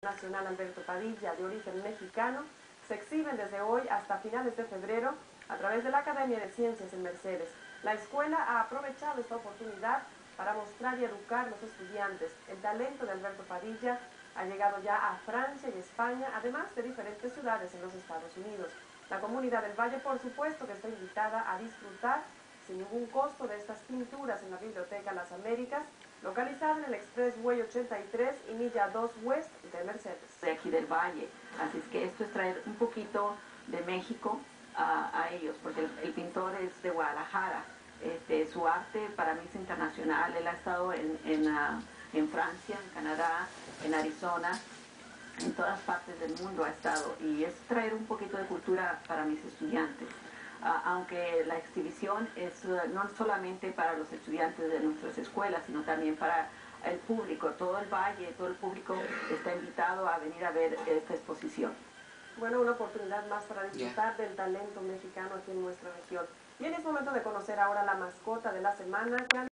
Nacional Alberto Padilla, de origen mexicano, se exhiben desde hoy hasta finales de febrero a través de la Academia de Ciencias en Mercedes. La escuela ha aprovechado esta oportunidad para mostrar y educar a los estudiantes. El talento de Alberto Padilla ha llegado ya a Francia y España, además de diferentes ciudades en los Estados Unidos. La comunidad del Valle, por supuesto, que está invitada a disfrutar sin ningún costo de estas pinturas en la Biblioteca Las Américas, localizada en el Expressway 83 y Milla 2 West de Mercedes. De aquí del Valle, así es que esto es traer un poquito de México a ellos, porque el pintor es de Guadalajara. Su arte para mí es internacional. Él ha estado en Francia, en Canadá, en Arizona, en todas partes del mundo ha estado, y es traer un poquito de cultura para mis estudiantes. Aunque la exhibición es no solamente para los estudiantes de nuestras escuelas, sino también para el público, todo el valle, todo el público está invitado a venir a ver esta exposición. Bueno, una oportunidad más para disfrutar del talento mexicano aquí en nuestra región. Bien, es momento de conocer ahora la mascota de la semana.